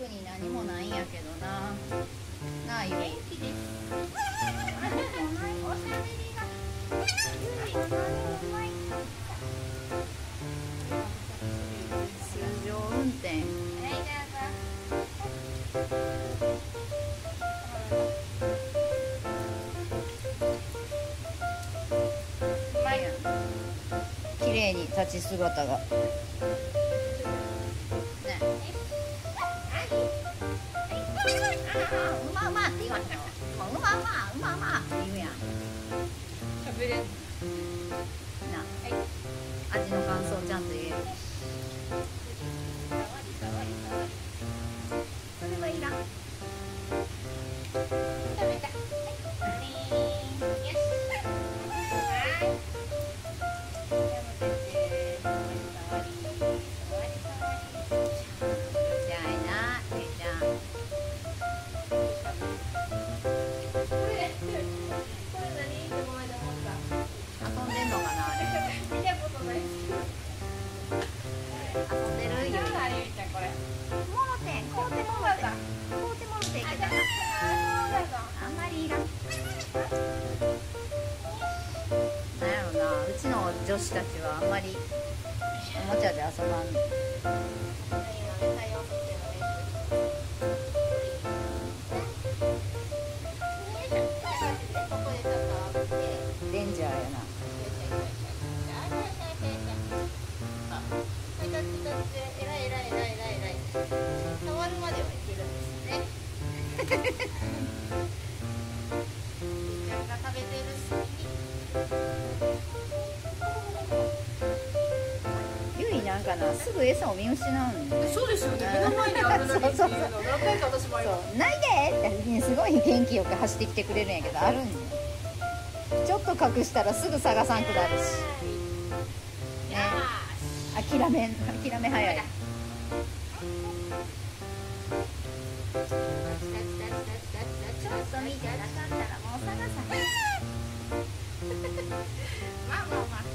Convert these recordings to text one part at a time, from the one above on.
特に何もないんやけどな。なあゆい。 元気です。おしゃべりが。 通常運転。 はい、どうぞ。うまい。 綺麗に立ち姿が。ね。うまうまって言わんの。うまって言うやん。 食べれん。 な。味の感想ちゃんと言える。それはいらん。 食べた。はい。よし。はい。 じゃあいな、ゆいちゃん。 これ何ってこの間思った。 遊んでんのかなあれ。 見たことないです。 遊んでるゆい。 ゆいちゃんこれ。 もろて、こうてもろて。こうてもろていけたな。あんまりいらん。なんやろな、うちの女子たちはあんまりおもちゃで遊ばん。デンジャーやな。 触るまではいけるんですね。ゆいちゃんが食べてる隙に。 ゆいなんかな、すぐ餌を見失うんだよね。 そうですよね。目の前にあるのにっていうの何回か私もあります。 そう、ないでってすごい元気よく走ってきてくれるんやけど、あるんよ。ちょっと隠したらすぐ探さんくなるし。ね、諦め早い。ちょっと見てなかったらもう探さへん。 まあまあまあ。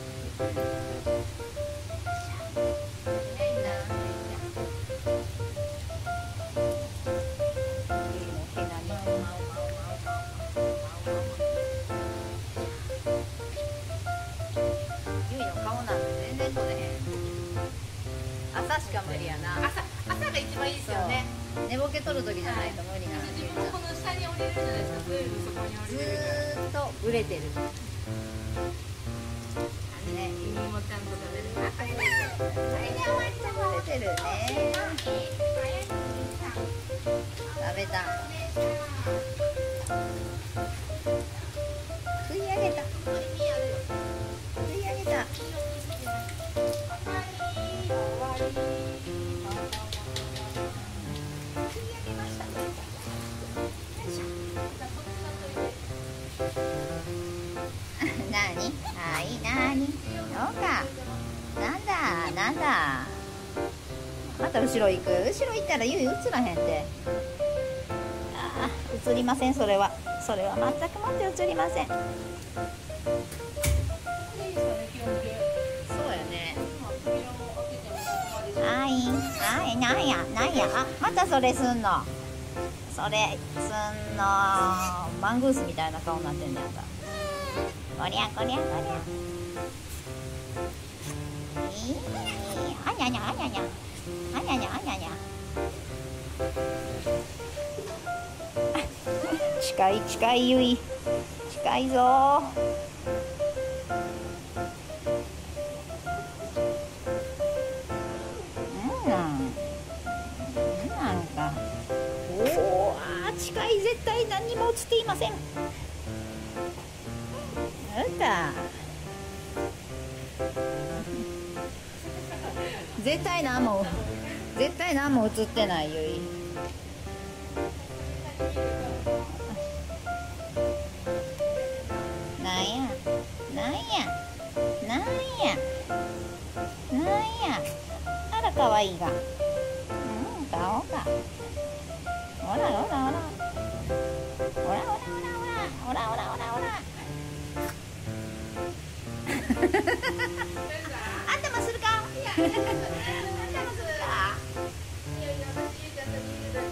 ゆいの顔なんて全然撮れへん。朝しか無理やな。 朝が一番いいですよね。 寝ぼけ取る時じゃないと無理なの。 自分もこの下に降りれるじゃないですか。プールの底に降りずれるから。 ーっとブレてる。ね、 耳もちゃんと食べる。あ、 ブレてるね。食べた。食い上げた。食い上げた。なに？はい、なに？どうか。なんだ。また後ろ行く。後ろ行ったらゆい映らへんて。ああ、映りません。それは全くもって映りません。そうやね。はい、なんや。あ、またそれすんの。マングースみたいな顔になってんねんか。こりゃ。あにゃにゃ。近いゆい。近いぞ。なんか。おお、近い。絶対何にも映っていません。絶対何も映ってないゆい。あらかわいいが。顔が。ほら。あんたもするか？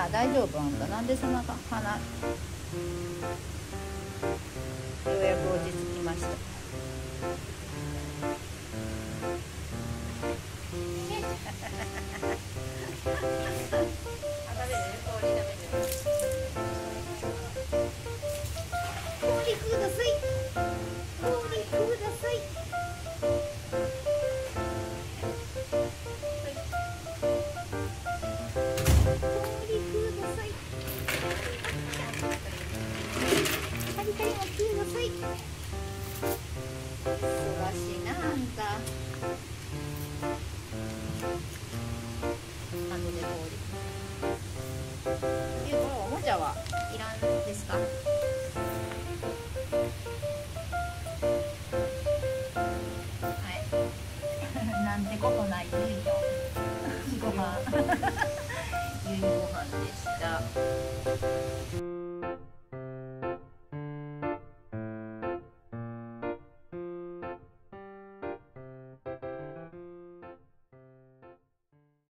大丈夫あんたなんでそんな鼻ようやく落ち着きました。氷ください。氷ください。カリカリもください。忙しいなあんた。後で氷。これおもちゃはいらんですか？はい。なんてことないね。